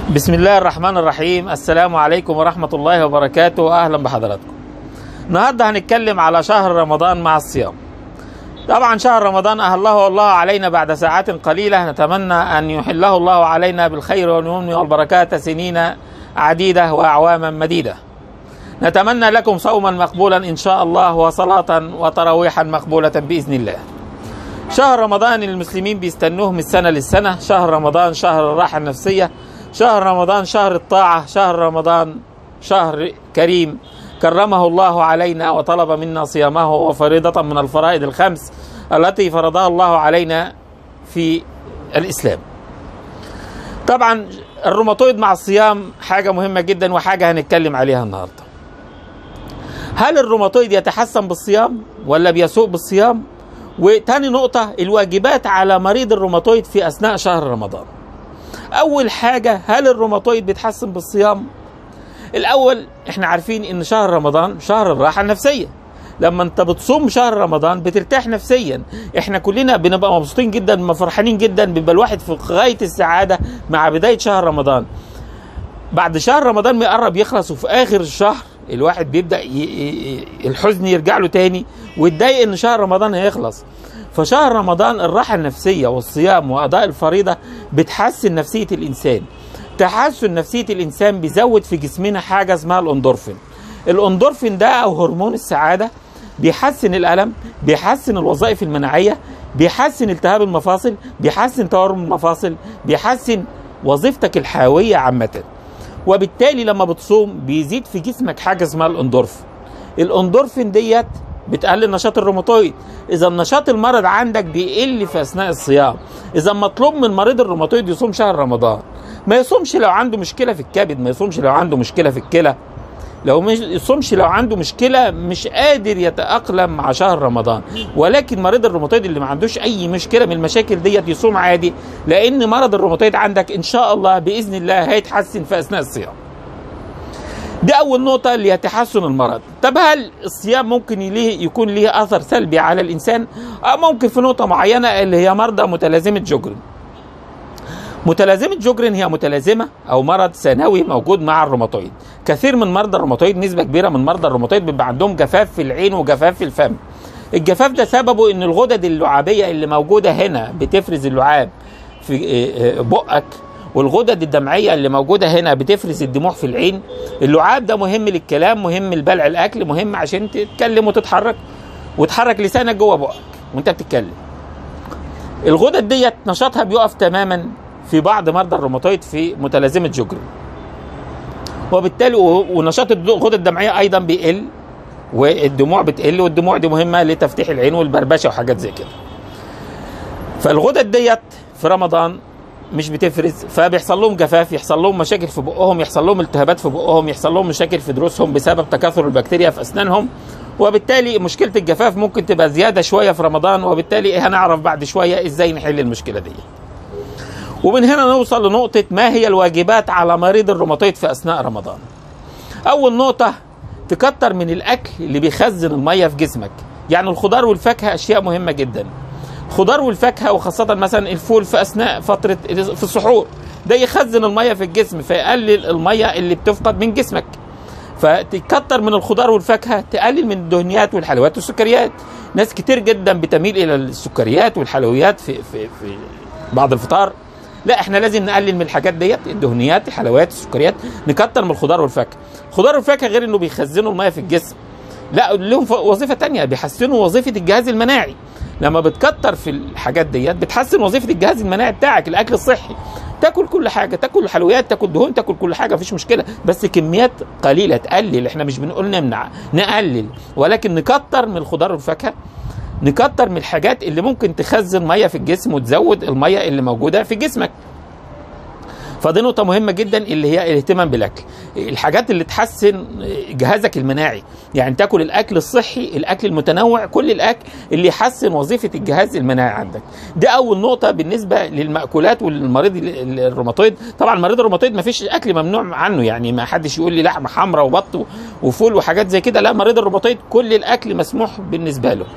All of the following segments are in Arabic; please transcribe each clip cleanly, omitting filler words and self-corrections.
بسم الله الرحمن الرحيم. السلام عليكم ورحمة الله وبركاته. أهلا بحضراتكم. النهاردة هنتكلم على شهر رمضان مع الصيام. طبعا شهر رمضان أهله الله علينا بعد ساعات قليلة، نتمنى أن يحله الله علينا بالخير واليمن والبركات سنين عديدة وأعواما مديدة. نتمنى لكم صوما مقبولا إن شاء الله، وصلاة وتراويحا مقبولة بإذن الله. شهر رمضان المسلمين بيستنوه من السنة للسنة. شهر رمضان شهر الراحة النفسية، شهر رمضان شهر الطاعة، شهر رمضان شهر كريم كرمه الله علينا وطلب منا صيامه، وفريضة من الفرائض الخمس التي فرضها الله علينا في الإسلام. طبعا الروماتويد مع الصيام حاجة مهمة جدا وحاجة هنتكلم عليها النهاردة. هل الروماتويد يتحسن بالصيام ولا بيسوء بالصيام؟ وتاني نقطة، الواجبات على مريض الروماتويد في أثناء شهر رمضان. أول حاجة، هل الروماتويد بيتحسن بالصيام؟ الأول احنا عارفين إن شهر رمضان شهر الراحة النفسية. لما انت بتصوم شهر رمضان بترتاح نفسيا. احنا كلنا بنبقى مبسوطين جدا، فرحانين جدا، بيبقى الواحد في غاية السعادة مع بداية شهر رمضان. بعد شهر رمضان ما يقرب يخلص وفي آخر الشهر الواحد بيبدأ الحزن يرجع له تاني ويتضايق إن شهر رمضان هيخلص. فشهر رمضان الراحة النفسية والصيام وأداء الفريضة بتحسن نفسية الإنسان. تحسن نفسية الإنسان بيزود في جسمنا حاجة اسمها الأندورفين. الأندورفين ده أو هرمون السعادة بيحسن الألم، بيحسن الوظائف المناعية، بيحسن التهاب المفاصل، بيحسن تورم المفاصل، بيحسن وظيفتك الحيوية عامة. وبالتالي لما بتصوم بيزيد في جسمك حاجة اسمها الأندورفين. الأندورفين ديت بتقلل نشاط الروماتويد. إذا نشاط المرض عندك بيقل في أثناء الصيام. إذا مطلوب من مريض الروماتويد يصوم شهر رمضان. ما يصومش لو عنده مشكلة في الكبد، ما يصومش لو عنده مشكلة في الكلى، ما يصومش لو عنده مشكلة مش قادر يتأقلم مع شهر رمضان. ولكن مريض الروماتويد اللي ما عندوش أي مشكلة من المشاكل ديت يصوم عادي، لأن مرض الروماتويد عندك إن شاء الله بإذن الله هيتحسن في أثناء الصيام. دي أول نقطة اللي هي تحسن المرض. طب هل الصيام ممكن يكون ليه أثر سلبي على الإنسان؟ ممكن في نقطة معينة اللي هي مرضى متلازمة جوجرن. متلازمة جوجرن هي متلازمة أو مرض ثانوي موجود مع الروماتويد. كثير من مرضى الروماتويد، نسبة كبيرة من مرضى الروماتويد بيبقى عندهم جفاف في العين وجفاف في الفم. الجفاف ده سببه إن الغدد اللعابية اللي موجودة هنا بتفرز اللعاب في بقك، والغدد الدمعية اللي موجودة هنا بتفرز الدموع في العين. اللعاب ده مهم للكلام، مهم لبلع الأكل، مهم عشان تتكلم وتتحرك وتحرك لسانك جوه بقك وانت بتتكلم. الغدد ديت نشاطها بيقف تماما في بعض مرضى الروماتويد في متلازمة جوجرن، وبالتالي ونشاط الغدد الدمعية أيضا بيقل والدموع بتقل، والدموع دي مهمة لتفتيح العين والبربشة وحاجات زي كده. فالغدد ديت في رمضان مش بتفرز، فبيحصل لهم جفاف، يحصل لهم مشاكل في بقهم، يحصل لهم التهابات في بقهم، يحصل لهم مشاكل في ضروسهم بسبب تكاثر البكتيريا في أسنانهم. وبالتالي مشكلة الجفاف ممكن تبقى زيادة شوية في رمضان، وبالتالي هنعرف بعد شوية ازاي نحل المشكلة دي. ومن هنا نوصل لنقطة ما هي الواجبات على مريض الروماتويد في أثناء رمضان. أول نقطة، تكتر من الأكل اللي بيخزن المية في جسمك. يعني الخضار والفاكهة أشياء مهمة جدا. الخضار والفاكهة وخاصة مثلا الفول في أثناء فترة في السحور ده يخزن المية في الجسم، فيقلل المية اللي بتفقد من جسمك. فتكتر من الخضار والفاكهة، تقلل من الدهنيات والحلويات والسكريات. ناس كتير جدا بتميل إلى السكريات والحلويات في بعض الفطار. لا، احنا لازم نقلل من الحاجات ديت، الدهنيات، الحلويات، السكريات. نكتر من الخضار والفاكهه. الخضار والفاكهه غير انه بيخزنوا الميه في الجسم، لا لهم وظيفه تانية، بيحسنوا وظيفه الجهاز المناعي. لما بتكتر في الحاجات ديت بتحسن وظيفه الجهاز المناعي بتاعك. الاكل الصحي، تاكل كل حاجه، تاكل حلويات، تاكل دهون، تاكل كل حاجه، مفيش مشكله، بس كميات قليله. تقلل، احنا مش بنقول نمنع، نقلل، ولكن نكتر من الخضار والفاكهه، نكتر من الحاجات اللي ممكن تخزن ميه في الجسم وتزود الميه اللي موجوده في جسمك. فدي نقطة مهمة جدا اللي هي الاهتمام بالأكل. الحاجات اللي تحسن جهازك المناعي، يعني تاكل الأكل الصحي، الأكل المتنوع، كل الأكل اللي يحسن وظيفة الجهاز المناعي عندك. دي أول نقطة بالنسبة للمأكولات والمريض الروماتويد. طبعا مريض الروماتويد ما فيش أكل ممنوع عنه، يعني ما حدش يقول لي لحمة حمراء وبط وفول وحاجات زي كده، لا، مريض الروماتويد كل الأكل مسموح بالنسبة له.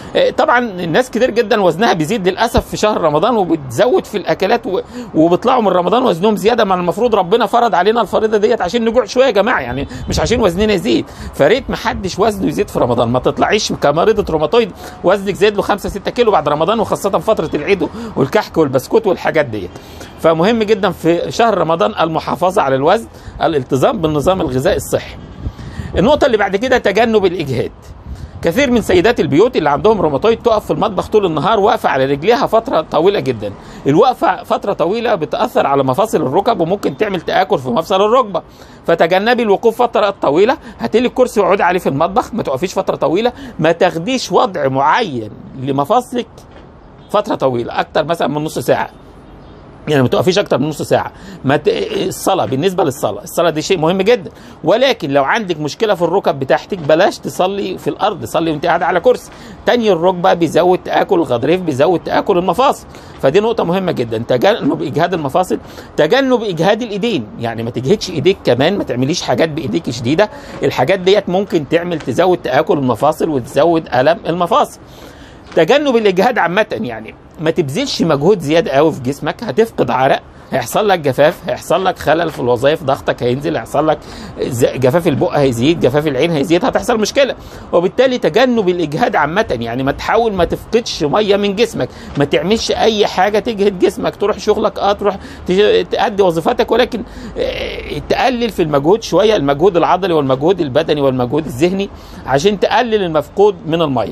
طبعا الناس كتير جدا وزنها بيزيد للاسف في شهر رمضان، وبتزود في الاكلات وبيطلعوا من رمضان وزنهم زياده، ما المفروض ربنا فرض علينا الفريضه ديت عشان نجوع شويه يا جماعه، يعني مش عشان وزننا يزيد. فريت ما حدش وزنه يزيد في رمضان، ما تطلعيش كمريضه روماتويد وزنك زاد له 5 6 كيلو بعد رمضان، وخاصه فتره العيد والكحك والبسكوت والحاجات ديت. فمهم جدا في شهر رمضان المحافظه على الوزن، الالتزام بالنظام الغذائي الصحي. النقطه اللي بعد كده تجنب الاجهاد. كثير من سيدات البيوت اللي عندهم روماتويد تقف في المطبخ طول النهار واقفه على رجليها فتره طويله جدا. الوقفه فتره طويله بتاثر على مفاصل الركب وممكن تعمل تآكل في مفصل الركبه. فتجنبي الوقوف فتره طويله، هاتي لك كرسي واقعدي عليه في المطبخ، ما تقفيش فتره طويله، ما تاخديش وضع معين لمفاصلك فتره طويله اكتر مثلا من نص ساعه. يعني ما توقفيش اكتر من نص ساعه. الصلاه، بالنسبه للصلاه، الصلاه دي شيء مهم جدا، ولكن لو عندك مشكله في الركب بتاعتك بلاش تصلي في الارض، صلي وانت قاعده على كرسي. تاني الركبه بيزود تاكل الغضاريف، بيزود تاكل المفاصل، فدي نقطه مهمه جدا. تجنب اجهاد المفاصل، تجنب اجهاد الايدين، يعني ما تجهدش ايديك كمان، ما تعمليش حاجات بايديك شديده، الحاجات ديت ممكن تزود تاكل المفاصل وتزود الم المفاصل. تجنب الاجهاد عامه، يعني ما تبذلش مجهود زياده قوي في جسمك، هتفقد عرق، هيحصل لك جفاف، هيحصل لك خلل في الوظائف، ضغطك هينزل، هيحصل لك جفاف البق هيزيد، جفاف العين هيزيد، هتحصل مشكله. وبالتالي تجنب الاجهاد عامه، يعني ما تحاول ما تفقدش ميه من جسمك، ما تعملش اي حاجه تجهد جسمك، تروح شغلك تروح تأدي وظيفتك، ولكن تقلل في المجهود شويه، المجهود العضلي والمجهود البدني والمجهود الذهني، عشان تقلل المفقود من الميه.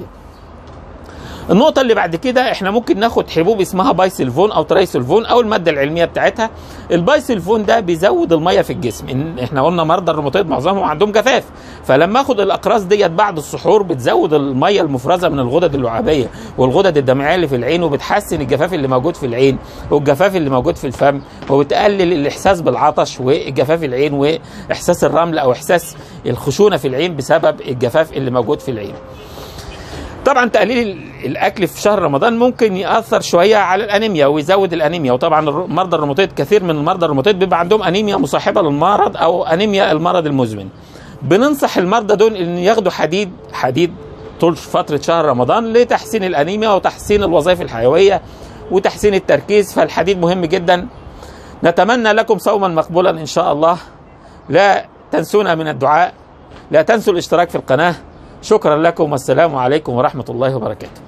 النقطة اللي بعد كده احنا ممكن ناخد حبوب اسمها بايسلفون او ترايسلفون او المادة العلمية بتاعتها. البايسلفون ده بيزود المية في الجسم، احنا قلنا مرضى الروماتويد معظمهم عندهم جفاف، فلما اخد الاقراص ديت بعد السحور بتزود المية المفرزة من الغدد اللعابية والغدد الدمعية اللي في العين، وبتحسن الجفاف اللي موجود في العين والجفاف اللي موجود في الفم، وبتقلل الاحساس بالعطش وجفاف العين واحساس الرمل او احساس الخشونة في العين بسبب الجفاف اللي موجود في العين. طبعا تقليل الاكل في شهر رمضان ممكن ياثر شويه على الانيميا ويزود الانيميا، وطبعا مرضى الروماتويد كثير من مرضى الروماتويد بيبقى عندهم انيميا مصاحبه للمرض او انيميا المرض المزمن. بننصح المرضى دول ان ياخدوا حديد طول فتره شهر رمضان لتحسين الانيميا وتحسين الوظائف الحيويه وتحسين التركيز، فالحديد مهم جدا. نتمنى لكم صوما مقبولا ان شاء الله. لا تنسونا من الدعاء، لا تنسوا الاشتراك في القناه. شكرا لكم والسلام عليكم ورحمة الله وبركاته.